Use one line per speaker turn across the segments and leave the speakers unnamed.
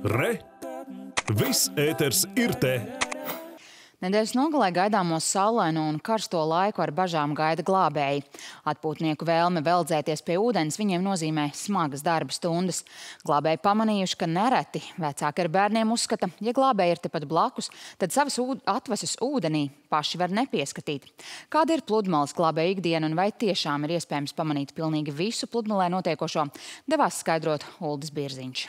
Re! Viss ēters ir te!
Nedēļas nogalē gaidāmo saulaino un karsto laiku ar bažām gaida glābēji. Atpūtnieku vēlme veldzēties pie ūdens viņiem nozīmē smagas darba stundas. Glābēji pamanījuši, ka nereti vecāki ar bērniem uzskata, ja glābēji ir tepat blakus, tad savas atvases ūdenī paši var nepieskatīt. Kāda ir pludmales glābēju ikdiena un vai tiešām ir iespējams pamanīt pilnīgi visu pludmalē notiekošo, devās skaidrot Uldis Bierziņš.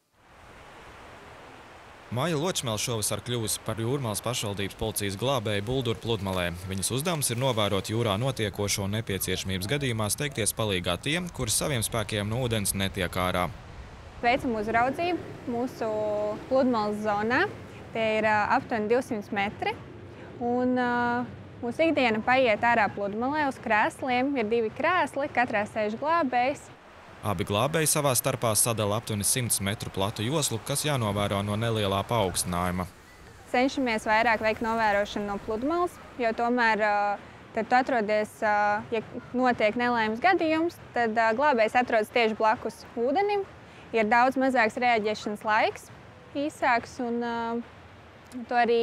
Maija Ločmele šovasar kļuvusi par Jūrmalas pašvaldības policijas glābēju Bulduru pludmalē. Viņas uzdevums ir novērot jūrā notiekošo un nepieciešamības gadījumā steigties palīgā tiem, kuri saviem spēkiem no ūdens netiek ārā.
Veicam uzraudzību mūsu pludmales zonā. Tie ir aptuveni 200 metri. Un mūsu ikdiena paiet ārā pludmalē uz krēsliem. Ir 2 krēsli, katrā sēž glābējs.
Abi glābēji savā starpā sadala aptuveni 100 metru platu joslu, kas jānovēro no nelielā paaugstinājuma.
Cenšamies vairāk veikt novērošanu no pludmales, jo tomēr, tad tu atrodies, ja notiek nelaimes gadījums, tad glābējs atrodas tieši blakus ūdenim. Ir daudz mazāks reaģēšanas laiks, īsāks, un tu arī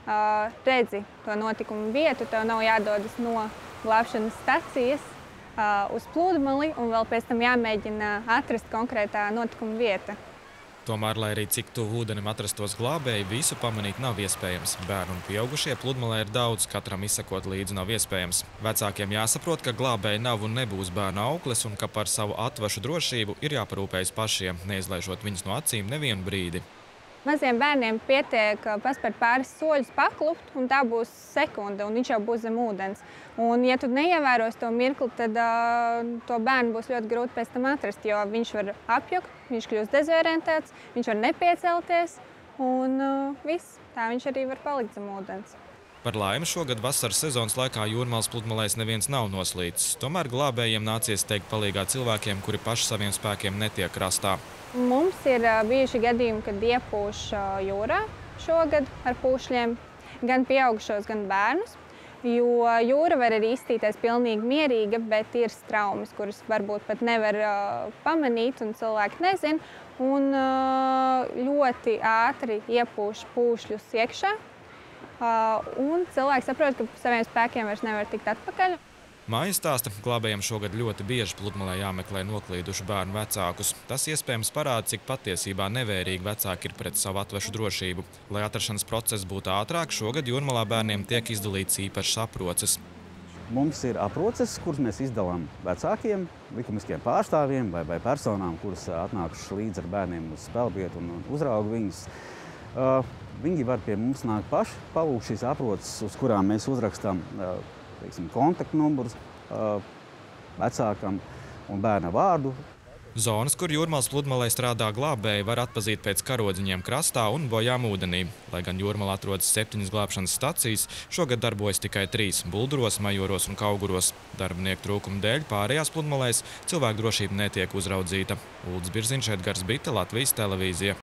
redzi to notikumu vietu. Tev nav jādodas no glābšanas stacijas uz pludmali un vēl pēc tam jāmēģina atrast konkrētā notikuma vieta.
Tomēr, lai arī cik tuvu ūdenim atrastos glābēji, visu pamanīt nav iespējams. Bērni un pieaugušie pludmalē ir daudz, katram izsekot līdzi nav iespējams. Vecākiem jāsaprot, ka glābēji nav un nebūs bērnu aukles un ka par savu atvašu drošību ir jāparūpējas pašiem, neizlaižot viņus no acīm nevienu brīdi.
Maziem bērniem pietiek paspērt pāris soļus, paklupt, un tā būs sekunde, un viņš jau būs zem ūdens. Un, ja tu neievēros to mirkli, tad to bērnu būs ļoti grūti pēc tam atrast, jo viņš var apjukt, viņš kļūst dezorientēts, viņš var nepiecelties, un viss. Tā viņš arī var palikt zem ūdens.
Par laimi šogad vasaras sezonas laikā Jūrmalas pludmalēs neviens nav noslīcis. Tomēr glābējiem nācies steigt palīgā cilvēkiem, kuri paši saviem spēkiem netiek krastā.
Mums ir bijuši gadījumi, kad iepūš jūrā šogad ar pūšļiem gan pieaugušos, gan bērnus, jo jūra var arī izstīties pilnīgi mierīga, bet ir straumes, kuras varbūt pat nevar pamanīt un cilvēki nezin, un ļoti ātri iepūš pūšļus iekšā, un cilvēki saprot, ka saviem spēkiem vairs nevar tikt atpakaļ.
Maija stāsta, glābējiem šogad ļoti bieži pludmalē jāmeklē noklīdušu bērnu vecākus. Tas iespējams parāda, cik patiesībā nevērīgi vecāki ir pret savu atvešu drošību. Lai atrašanas process būtu ātrāk, šogad Jūrmalā bērniem tiek izdalīts īpašs aproces.
Mums ir aproces, kuras mēs izdalām vecākiem, likumiskiem pārstāvjiem vai personām, kuras atnākušas līdz ar bērniem uz spēlvietu un uzrauga viņus. Viņi var pie mums nākt paši, palūgt šīs aproces, uz kurām mēs uzrakstām kontaktnumurus vecākam un bērna vārdu.
Zonas, kur Jūrmalas pludmalē strādā glābēji, var atpazīt pēc karodziņiem krastā un bojām ūdenī. Lai gan Jūrmalā atrodas 7 glābšanas stacijas, šogad darbojas tikai 3 – Bulduros, Majoros un Kauguros. Darbinieku trūkuma dēļ pārējās pludmalēs cilvēku drošība netiek uzraudzīta. Uldis Bierziņš, Edgars Bite, Latvijas televīzija.